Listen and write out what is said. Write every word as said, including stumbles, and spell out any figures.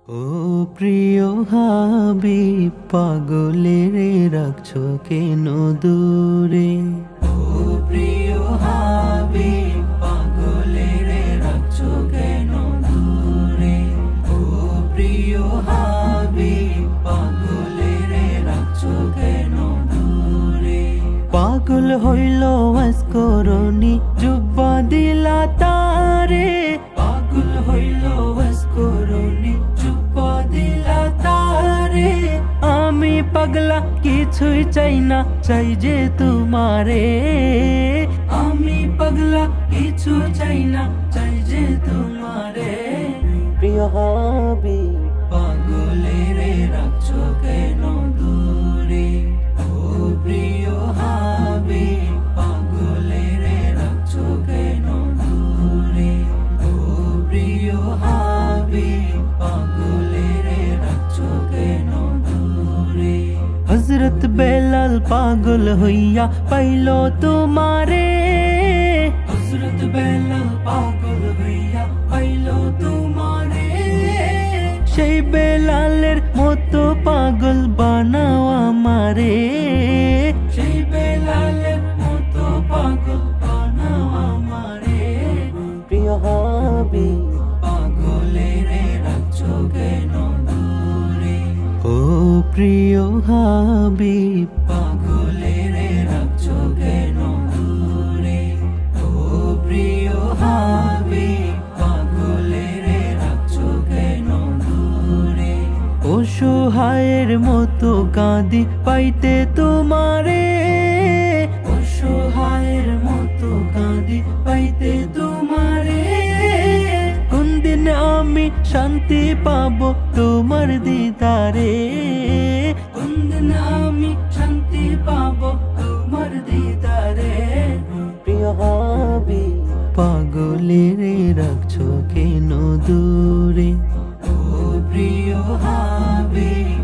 ও প্রিয় হাবিব, পাগলেরে রাখছো কেন দূরে? ও প্রিয় হাবিব, পাগলেরে রাখছো কেন দূরে? ও প্রিয় হাবিব, পাগলেরে রাখছো কেন দূরে? পাগল হইল ওয়াসকরণী, জুব্বা দিলা তারে। পাগল হইল ওয়াসকরণী, জুব্বা দিলা তারে। আমি পাগলা কিছুই চাই না, চাই যে তোমারে। আমি পাগলা কিছু চাই না, চাই যে তোমারে। প্রিয় হাবিব, পাগলেরে রাখছো কেন দূরে? ও প্রিয় হাবিব, পাগলেরে রাখছো কেন দূরে? ও প্রিয় হাবিব, পাগলেরে রাখছো কেন দূরে? হযরত বেলাল পাগল হইয়া পাইল তোমারে। হযরত বেলাল পাগল হইয়া পাইল তোমারে। সেই বেলালের মতো পাগল বানাও আমারে। সেই বেলালের মতো পাগল বানাও আমারে। প্রিয় হাবিব, পাগলেরে রাখছো কেন দূরে? ও প্রিয় হাবিব, পাগলেরে রাখছো কেন দূরে? ও প্রিয় হাবিব, পাগলেরে রাখছো কেন দূরে? অসহায়ের মতো কাঁদি পাইতে তোমারে। অসহায়ের মতো কাঁদি পাইতে তোমারে। কোন দিন আমি শান্তি পাবো তোমার দিদারে? কোন দিন আমি শান্তি পাবো তোমার দিদারে? প্রিয় হাবিব, পাগলেরে রাখছো কেন দূরে? ও প্রিয় হাবিব,